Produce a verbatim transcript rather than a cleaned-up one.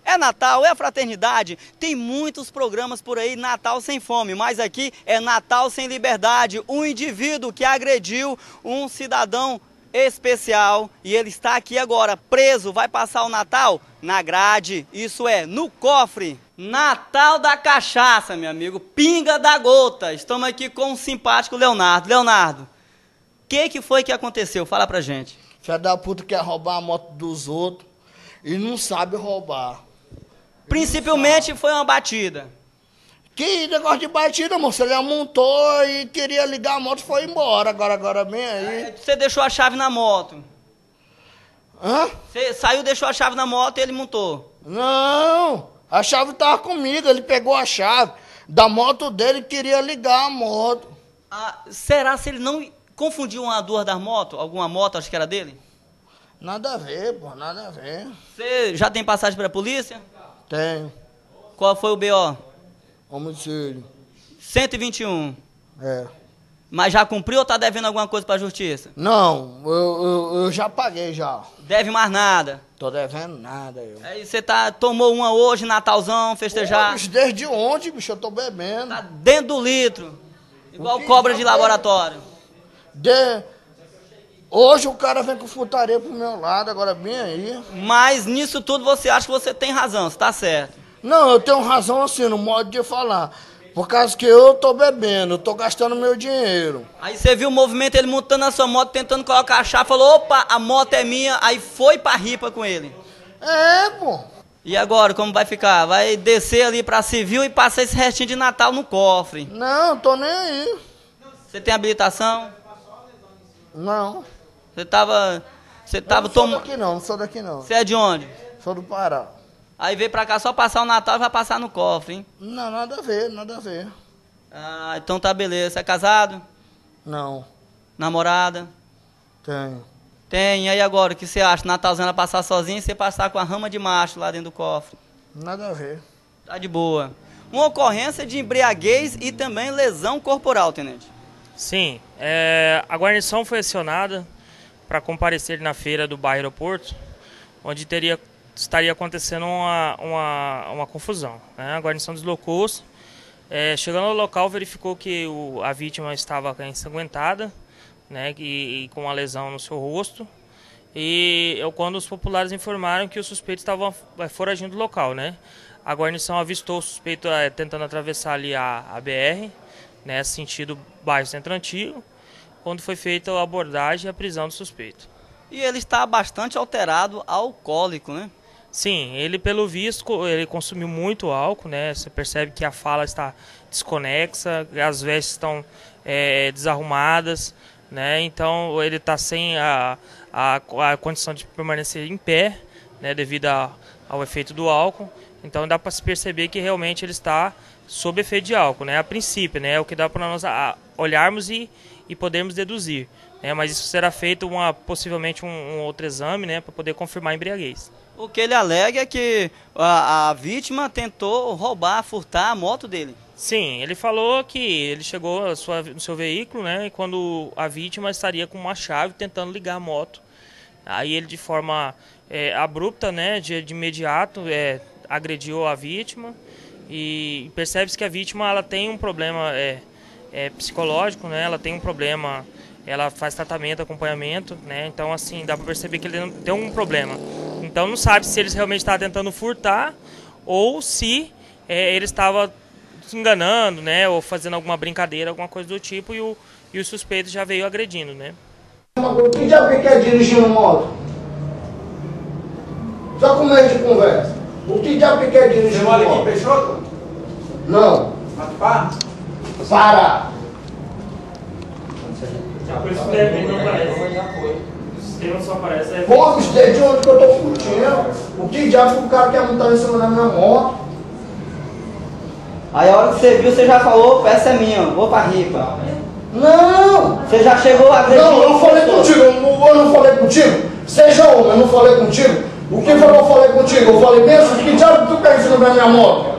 É Natal, é fraternidade, tem muitos programas por aí, Natal sem fome, mas aqui é Natal sem liberdade. Um indivíduo que agrediu um cidadão especial e ele está aqui agora preso, vai passar o Natal na grade, isso é, no cofre. Natal da cachaça, meu amigo, pinga da gota. Estamos aqui com o simpático Leonardo. Leonardo, o que, que foi que aconteceu? Fala pra gente. Filho da puta quer roubar a moto dos outros e não sabe roubar. Principalmente foi uma batida. Que negócio de batida, moço? Ele amontou e queria ligar a moto e foi embora. Agora, agora bem aí. Você deixou a chave na moto. Hã? Você saiu, deixou a chave na moto e ele montou. Não, a chave tava comigo. Ele pegou a chave da moto dele e queria ligar a moto. Ah, será se ele não confundiu uma duas das motos? Alguma moto, acho que era dele? Nada a ver, pô, nada a ver. Você já tem passagem pra polícia? Tem. Qual foi o B O? Homicídio. cento e vinte e um. É. Mas já cumpriu ou tá devendo alguma coisa pra justiça? Não, eu, eu, eu já paguei já. Deve mais nada. Tô devendo nada, eu. Aí você tá, tomou uma hoje, Natalzão, festejar. Pô, bicho, desde ontem, bicho, eu tô bebendo. Tá dentro do litro. Igual cobra de laboratório. De... Hoje o cara vem com futaria pro meu lado, agora bem aí. Mas nisso tudo você acha que você tem razão, você tá certo. Não, eu tenho razão assim, no modo de falar. Por causa que eu tô bebendo, eu tô gastando meu dinheiro. Aí você viu o movimento, ele montando a sua moto, tentando colocar a chave, falou, opa, a moto é minha, aí foi pra ripa com ele. É, pô. E agora, como vai ficar? Vai descer ali pra civil e passar esse restinho de Natal no cofre. Não, tô nem aí. Você tem habilitação? Não. Você tava... Você tava não sou tomando... daqui não, não sou daqui não. Você é de onde? Sou do Pará. Aí veio pra cá só passar o Natal e vai passar no cofre, hein? Não, nada a ver, nada a ver. Ah, então tá beleza. Você é casado? Não. Namorada? Tenho. Tem. E aí agora, o que você acha? Natalzão ela passar sozinho e você passar com a rama de macho lá dentro do cofre? Nada a ver. Tá de boa. Uma ocorrência de embriaguez e também lesão corporal, tenente. Sim. É, a guarnição foi acionada para comparecer na feira do bairro Aeroporto, onde teria, estaria acontecendo uma, uma, uma confusão, né? A guarnição deslocou-se, é, chegando ao local verificou que o, a vítima estava ensanguentada, né, e, e com uma lesão no seu rosto, e eu, quando os populares informaram que o suspeito estava foragindo do local, né? A guarnição avistou o suspeito é, tentando atravessar ali a, a B R, né, sentido bairro Centro Antigo, quando foi feita a abordagem e a prisão do suspeito. E ele está bastante alterado, alcoólico, né? Sim, ele pelo visto, ele consumiu muito álcool, né? Você percebe que a fala está desconexa, as vestes estão é, desarrumadas, né? Então ele está sem a, a, a condição de permanecer em pé, né? Devido a, ao efeito do álcool. Então dá para se perceber que realmente ele está sob efeito de álcool, né? A princípio, né? É o que dá para nós olharmos e e podermos deduzir, né? Mas isso será feito uma, possivelmente um, um outro exame, né, para poder confirmar a embriaguez. O que ele alega é que a, a vítima tentou roubar, furtar a moto dele. Sim, ele falou que ele chegou a sua, no seu veículo, né, e quando a vítima estaria com uma chave tentando ligar a moto. Aí ele de forma é, abrupta, né, de, de imediato, é, agrediu a vítima e percebe-se que a vítima ela tem um problema é, É, psicológico, né? Ela tem um problema, ela faz tratamento, acompanhamento, né? Então, assim, dá para perceber que ele não, tem um problema. Então, não sabe se ele realmente estava tentando furtar ou se é, ele estava se enganando, né? Ou fazendo alguma brincadeira, alguma coisa do tipo, e o, e o suspeito já veio agredindo, né? O que diabo quer dirigir uma moto? Só com meio de conversa. O que diabo quer dirigir uma moto? Você mora aqui em Peixoto? Não. Matupá? Para! Por isso que ele não aparece. O sistema só aparece. É... Pô, bicho, desde onde que eu tô curtindo? O que diabo que o cara quer montar em cima da minha moto? Aí a hora que você viu, você já falou, essa é minha, vou pra ripa. Não! Você já chegou a agredir? Não, eu não falei contigo, eu não, eu não falei contigo. Seja homem, eu não falei contigo. O que foi que eu falei contigo? Eu falei mesmo, que diabo que tu quer em cima da minha moto?